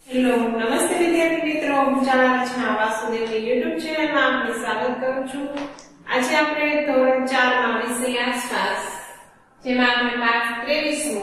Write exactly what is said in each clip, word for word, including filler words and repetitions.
Hello નમસ્તે વિદ્યાર્થી મિત્રો, હું ચાલા રચના વાસુદેવની યુટ્યુબ ચેનલમાં આપનું સ્વાગત કરું છું। આજે આપણે ધોરણ ચાર માં વિષય આસપાસ, જેમાં આપણે પાઠ ત્રેવીસ મો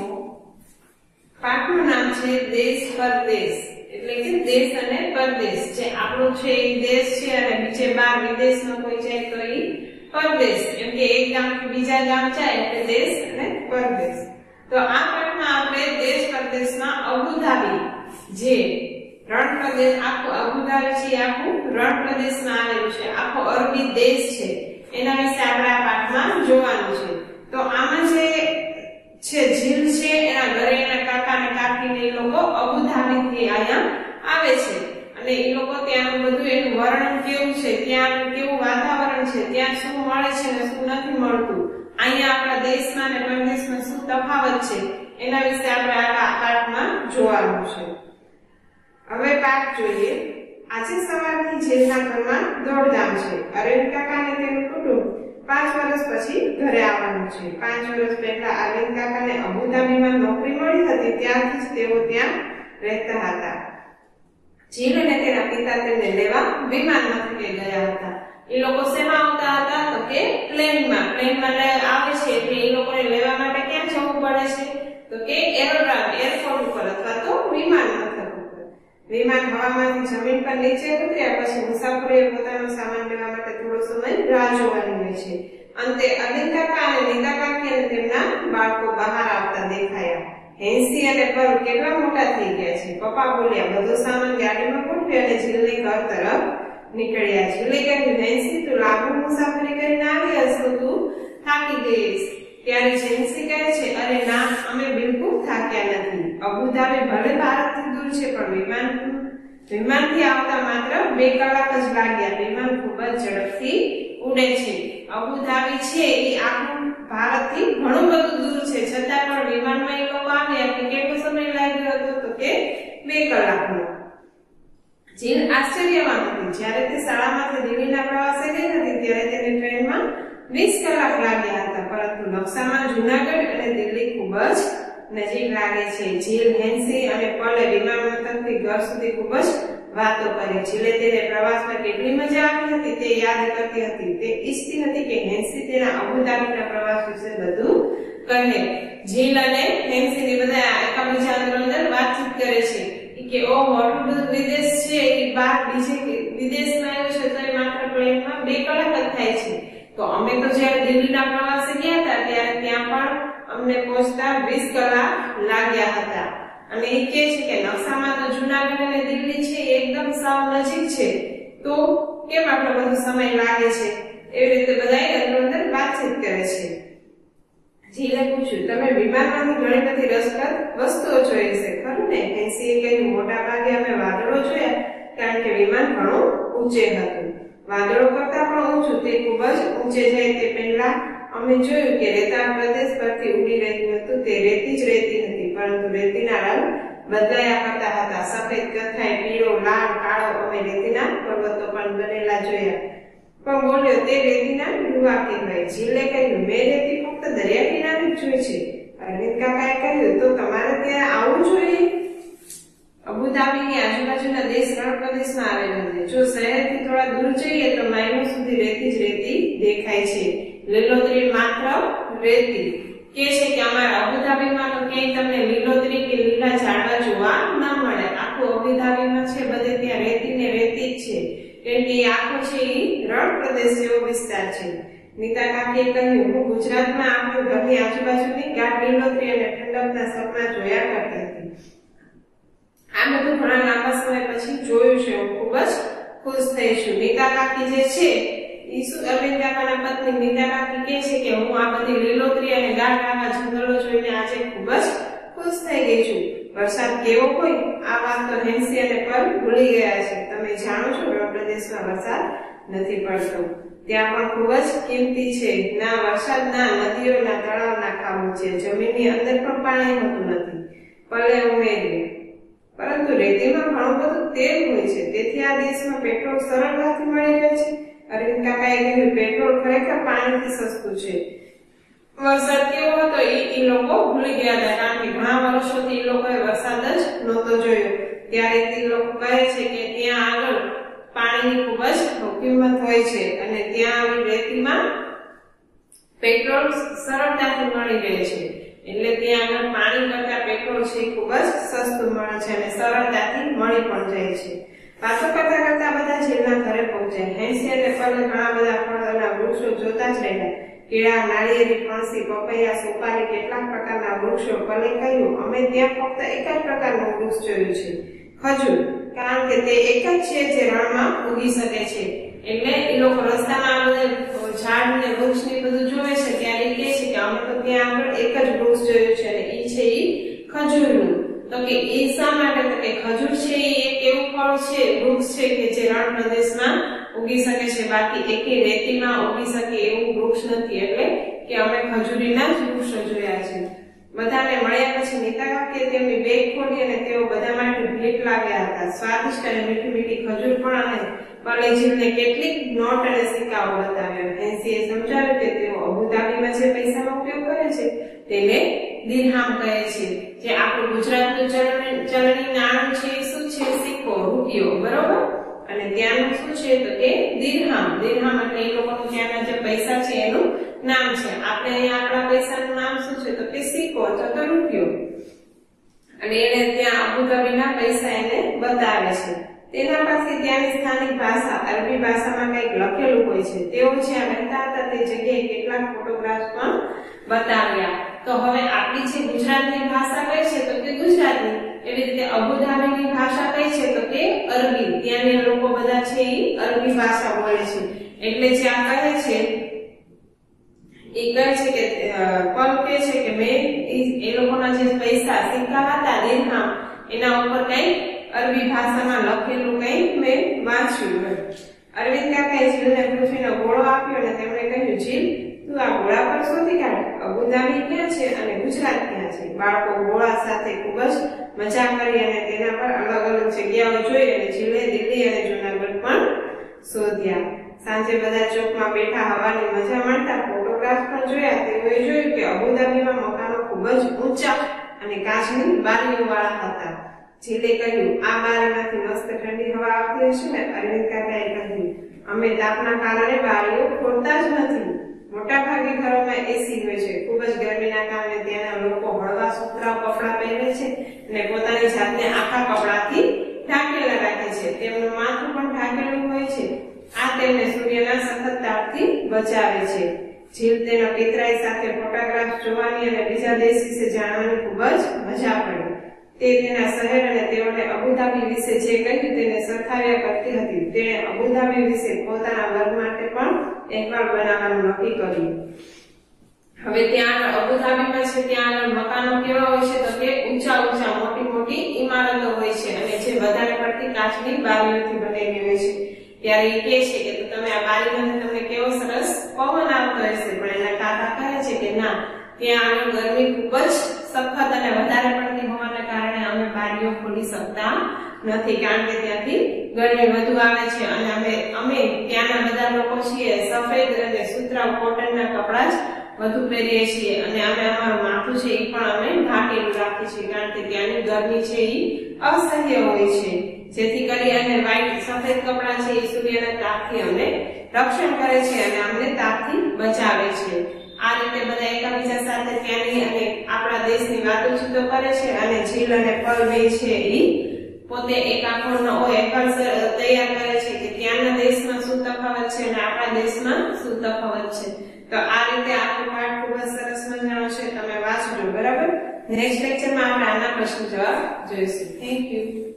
પાઠનું નામ છે દેશ પરદેશ, એટલે કે દેશ અને પરદેશ। જે આપણો છે એ દેશ છે અને બીજે બાર વિદેશમાં કોઈ જાય તો એ પરદેશ, એમ કે એક ગામથી બીજા ગામ જાય એટલે દેશ અને પરદેશ। તો આ પાઠમાં આપણે દેશ પરદેશમાં અબુધાબી, જે રણ પ્રદેશ, આખો અબુધાબી છે આખું રણ પ્રદેશમાં આવેલું છે, આખો અરબી દેશ છે, એના વિશે આપણે આ પાઠમાં જોવાનું છે। તો આમાં જે છે ઝીલ છે, એના ઘરે એના કાકા અને કાકીને એ લોકો અબુધાબીથી અહીંયા આવે છે અને એ લોકો ત્યાંનું બધું એનું વર્ણન કેવું છે, ત્યાં કેવું વાતાવરણ છે, ત્યાં શું મળે છે ને શું નથી મળતું, અહીંયા આપણા દેશમાં અને પરદેશમાં શું તફાવત છે, એના વિશે આપણે આ પાઠમાં જોવાનું છે। હવે પાઠ જોઈએ। આજે સવારથી ઝીલના ઘરમાં દોડધામ છે। અરવિંદ કાકા અને તેનું કુટુંબ પાંચ વર્ષ પછી ઘરે આવવાનું છે। પાંચ વર્ષ પહેલા અરવિંદ કાકાને અબુધાબીમાં નોકરી મળી હતી, ત્યારથી જ તેઓ ત્યાં રહેતા હતા। ઝીલ અને તેના પિતા તેમને લેવા વિમાન મથકે ગયા હતા। એ લોકો શેમાં આવતા હતા તો કે પ્લેનમાં પ્લેનમાં આવે છે, એટલે એ લોકોને લેવા માટે ક્યાં જવું પડે છે તો કે એરોડ્રોમ, એરપોર્ટ ઉપર અથવા તો વિમાન મથક ઉપર। વિમાન હવામાંથી જમીન પર નીચે ઉતર્યા પછી મુસાફરોએ પોતાનો સામાન લેવા માટે થોડો સમય રાહ જોવાની હોય છે। અંતે અરવિંદ કાકા અને નીતા કાકી અને તેમના બાળકો બહાર આવતા દેખાયા। હેન્સી અને પર કેટલા મોટા થઈ ગયા છે। પપ્પા બોલ્યા, બધો સામાન ગાડીમાં ગોઠવી અને ઝીલને ઘર તરફ નીકળ્યા। ઝીલે કહ્યું, હેન્સી તું લાંબુ મુસાફરી કરીને આવી હશ તો તું થાકી ગઈશ। ત્યારે હેન્સી કહે છે, અરે ના, અમે બિલકુલ થાક્યા નથી। અબુધાબી ભલે ભારતથી દૂર છે, પણ વિમાન વિમાનથી આવતા માત્ર બે કલાક જ લાગ્યા। વિમાન ખૂબ જ ઝડપથી ઉડે છે। અબુધાબી છે એ આખું ભારતથી ઘણું બધું દૂર છે, છતાં પણ વિમાનમાં એ લોકો આવ્યા કે કેટલો સમય લાગ્યો હતો તો કે બે કલાકનો। ઝીલ આશ્ચર્યમાં હતી। જ્યારે તે શાળામાંથી દિલ્હીના પ્રવાસે ગઈ હતી ત્યારે તેને ટ્રેનમાં વીસ કલાક લાગ્યા હતા, પરંતુ નકશામાં જૂનાગઢ અને દિલ્હી ખૂબ જ નજીક લાગે છે। ઝીલ, હેન્સી અને પલે વિમાન મથકથી ઘર સુધી ખૂબ જ વાતો કરી। ઝીલે તેને પ્રવાસમાં કેટલી મજા આવી હતી તે યાદ કરતી હતી। તે ઈચ્છતી હતી કે હેન્સી તેના અબુધાબીના પ્રવાસ વિશે બધું કહે। ઝીલ અને હેન્સી બધા એકબીજા અંદર વાતચીત કરે છે કે ઓ મોટું બધું વિદેશ છે, એ બહાર બીજે વિદેશમાં આવ્યો છે તો એ માત્ર પ્લેનમાં બે કલાક જ થાય છે। તો અમે તો જ્યારે દિલ્હીના પ્રવાસે ગયા હતા ત્યારે ત્યાં પણ અમને પહોંચતા વીસ કલાક લાગ્યા હતા। અને એ કહે છે કે નકશામાં તો જૂનાગઢ અને દિલ્હી છે એકદમ સાવ નજીક છે, તો કેમ આટલો બધો સમય લાગે છે? એવી રીતે બધા અંદર અંદર વાતચીત કરે છે। ઝીલે પૂછ્યું, તમે વિમાનમાંથી ઘણી બધી રસપ્રદ વસ્તુઓ જોઈ છે ખરું ને? હેન્સીએ કહ્યું, મોટા ભાગે અમે વાદળો જોયા, કારણ કે વિમાન ઘણું ઊંચે હતું। વાદળો કરતા પણ ઊંચું, તે ખૂબ જ ઊંચે જાય તે પહેલા અમે જોયું કે રેતાળ પ્રદેશ પરથી ઉડી રહ્યું હતું। તે રેતી જ રેતી હતી, પરંતુ રેતીના રંગ બદલાયા કરતા હતા, સફેદ, કથ્થાઈ, પીળો, લાલ, કાળો। અમે રેતીના પર્વતો પણ બનેલા જોયા, પણ બોલ્યો, તે રેતીના ડુવા કહેવાય। ઝીલે કહ્યું, મેં રેતી ફક્ત દરિયા કિનારે જ જોઈ છે। અરવિંદ કાકાએ કહ્યું, તો તમારે ત્યાં આવવું જોઈએ। અબુધાબીની આજુબાજુના દેશ રણ પ્રદેશમાં આવેલા છે। જો શહેરથી થોડા દૂર જઈએ તો માઇલો સુધી રેતી જ રેતી દેખાય છે, લીલોતરી માત્ર રેતી। કે છે કે અમારા અબુધાબીમાં તો ક્યાંય તમને લીલોતરી કે લીલા ઝાડવા જોવા ન મળે। આખું અબુધાબીમાં છે બધે ત્યાં રેતી ને રેતી જ છે, કેમ કે આખો છે એ રણ પ્રદેશ જેવો વિસ્તાર છે। નીતા કાકીએ કહ્યું, હું ગુજરાતમાં આપણી ઘરની આજુબાજુની ગાઢ લીલોતરી અને ઠંડકના સપના જોયા કરતી હતી। આ બધું ઘણા લાંબા સમય પછી જોયું છે, હું ખૂબ જ ખુશ થઈ છું। નીતા કાકી જે છે ઈસુ અરવિંદ કાકાના પત્ની નીતા કાકી કહે છે કે હું આ બધી લીલોતરી અને ગાઢ આવા જંગલો જોઈને આજે ખૂબ જ ખુશ થઈ ગઈ છું। વરસાદ કેવો હોય આ વાત તો હેન્સી અને પર ભૂલી ગયા છે। તમે જાણો છો રણ પ્રદેશમાં વરસાદ નથી પડતો, ત્યાં પણ ખૂબ જ કિંમતી છે। ના વરસાદ, ના નદીઓ, ના તળાવ, ના ખાબો છે, જમીનની અંદર પણ પાણી હોતું નથી। પલે ઉમેર્યું, પરંતુ રેતીમાં ઘણું બધું તેલ હોય છે, તેથી આ દેશમાં પેટ્રોલ સરળતાથી મળી રહે છે। અરવિંદ કાકાએ કહ્યું, પેટ્રોલ ખરેખર પાણીથી સસ્તું છે, વરસાદ કેવો હતો એ એ લોકો ભૂલી ગયા હતા, કારણ કે ઘણા વર્ષોથી એ લોકોએ વરસાદ જ નહોતો જોયો. ત્યારે તે લોકો કહે છે કે ત્યાં આગળ પાણીની ખૂબ જ કિંમત હોય છે અને ત્યાં આવી રેતીમાં પેટ્રોલ સરળતાથી મળી રહે છે. એટલે ત્યાં આગળ પાણી કરતા પેટ્રોલ છે એ ખૂબ જ સસ્તું મળે છે અને સરળતાથી મળી પણ જાય છે. વાતો કરતા કરતા બધા જેલના ઘરે પહોંચ્યા. હેંસી અને પલે ઘણા બધા ફળના વૃક્ષો જોતા જ રહ્યા. કેળા, નાળિયેરી, ફણસી, પપૈયા, સોપારી, કેટલાક પ્રકારના વૃક્ષો. પલે કહ્યું, અમે ત્યાં ફક્ત એક જ પ્રકારનું વૃક્ષ જોયું છે, ખજૂર, કારણ કે તે એક જ છે જે રણમાં ઉગી શકે છે. એટલે એ લોકો રસ્તામાં આ બધા ઝાડ ને વૃક્ષ ને બધું જોવે છે ત્યારે એ કહે છે કે અમે તો ત્યાં આગળ એક જ વૃક્ષ જોયું છે અને એ છે એ ખજૂરનું. તો કે એ શા માટે? તો કે ખજૂર છે એ એક એવું ફળ છે, વૃક્ષ છે કે જે રણ પ્રદેશમાં ઉગી શકે છે, બાકી એકે રેતીમાં ઉગી શકે એવું વૃક્ષ નથી. એટલે કે અમે ખજૂરીના જ વૃક્ષો જોયા છે. બધાને મળ્યા પછી નેતા કાકે તેમની બેગ ખોલી અને તેઓ બધા માટે ભેટ લાવ્યા હતા. સ્વાદિષ્ટ અને મીઠી મીઠી ખજૂર પણ અને પલેજીને કેટલીક નોટ અને સિક્કાઓ બતાવ્યા. હેંસીએ સમજાવ્યું કે તેઓ અબુધાબીમાં જે પૈસાનો ઉપયોગ કરે છે તેને દિરહામ કહે છે. જે આપણું ગુજરાતનું ચલણી ચલણી નાણું છે એ શું છે? સિક્કો, રૂપિયો, બરોબર. અને ત્યાંનું શું છે? તો કે દિરહામ. દિરહામ એટલે એ લોકોનું ત્યાંના જે પૈસા છે એનું નામ છે. આપણે અહીંયા આપણા પૈસાનું નામ શું છે? તો કે સિક્કો અથવા તો રૂપિયો. અને એને ત્યાં અબુધાબીના પૈસા એને બતાવે છે. તેના પાસે ત્યાંની સ્થાનિક ભાષા અરબી ભાષામાં કંઈક લખેલું હોય છે. તેઓ જ્યાં રહેતા હતા તે જગ્યાએ કેટલાક ફોટોગ્રાફ્સ પણ બતાવ્યા. તો હવે આપણી જે ગુજરાતની ભાષા કઈ છે? તો કે ગુજરાતી. એવી રીતે અબુધાબીની ભાષા કઈ છે? તો કે અરબી. ત્યાંના લોકો બધા છે એ અરબી ભાષા બોલે છે. એટલે જ્યાં કહે છે એ કહે છે કે પલ કહે છે કે મેં એ લોકોના જે પૈસા સિક્કા હતા દિરહામ એના ઉપર કઈ અરબી ભાષામાં લખેલું કઈ મેં વાંચ્યું. અરવિંદ કાકાએ જીલને પૃથ્વીનો ગોળો આપ્યો અને તેમણે કહ્યું, જીલ, તું આ ગોળા પર શોધી કાઢ. અબુધાબી ક્યાં છે અને ગુજરાત ક્યાં છે? બાળકો ગોળા સાથે ખૂબ જ મજા કરી અને તેના પર અલગ અલગ જગ્યાઓ જોઈ અને જીલે દિલ્હી અને જૂનાગઢ પણ શોધ્યા. સાંજે બધા ચોકમાં બેઠા હવાની મજા માણતા ફોટોગ્રાફ પણ જોયા. તેઓએ જોયું કે અબુધાબીમાં મકાનો ખૂબ જ ઊંચા અને કાચની બારીઓ વાળા હતા. જીલે કહ્યું, આ બારીમાંથી મસ્ત ઠંડી હવા આવતી હશે ને? અરવિંદ કાકાએ કહ્યું, અમે તાપના કારણે બારીઓ ખોલતા જ નથી. મોટા ભાગે ઘરોમાં એસી હોય છે. ખૂબ જ ગરમીના કારણે ત્યાંના લોકો હળવા સુતરાઉ કપડાં પહેરે છે અને પોતાની જાતને આખા કપડાથી ઢાંકેલા રાખે છે. તેમનું માથું પણ ઢાંકેલું હોય છે. આ તેમને સૂર્યના સખત તાપથી બચાવે છે. જીલ તેના પિતરાઈ સાથે ફોટોગ્રાફ જોવાની અને બીજા દેશ વિશે જાણવાની ખૂબ જ મજા પડી. તે તેના શહેર અને તેઓને અબુધાબી વિશે જે કહ્યું તેને સરખાવ્યા કરતી હતી. તેણે અબુધાબી વિશે પોતાના વર્ગ માટે પણ અહેવાલ બનાવવાનું નક્કી કર્યું. હવે ત્યાં અબુધાબીમાં છે ત્યાં આગળ મકાનો કેવા હોય છે? તો કે ઊંચા ઊંચા મોટી મોટી ઇમારતો હોય છે અને જે વધારે પડતી કાચની બારીઓથી બનેલી હોય છે. ત્યારે એ કહે છે કે તમે આ બારીમાંથી તમને કેવો સરસ પવન આવતો હશે, પણ એના કાકા કહે છે કે ના, ત્યાં આગળ ગરમી ખૂબ જ સખત અને વધારે પડતી હોવાના કારણે અમે બારીઓ ખોલી શકતા નથી, કારણ કે ત્યાંથી ગરમી વધુ આવે છે અને અમે અમે ત્યાંના બધા લોકો છીએ સફેદ અને સુતરાઉ કોટનના કપડા જ વધુ પહેરીએ છીએ અને અમે અમારું માથું છે એ પણ અમે ઢાંકેલું રાખીએ છીએ, કારણ કે ત્યાંની ગરમી છે એ અસહ્ય હોય છે. જેથી કરી અને વ્હાઈટ સફેદ કપડા છે એ સૂર્યના તાપથી અમને રક્ષણ કરે છે અને અમને તાપથી બચાવે છે. આ રીતે બધા એકબીજા સાથે ત્યાંની અને આપણા દેશની વાતચીતો કરે છે અને જીલ અને પલ બે છે એ પોતે એક આખો નવો અહેવાલ તૈયાર કરે છે કે ત્યાંના દેશમાં શું તફાવત છે અને આપણા દેશમાં શું તફાવત છે. તો આ રીતે આખો પાઠ ખૂબ જ સરસ મજાનો છે, તમે વાંચજો, બરાબર. નેક્સ્ટ લેક્ચરમાં આપણે આના પ્રશ્ન જવાબ જોઈશું. Thank you.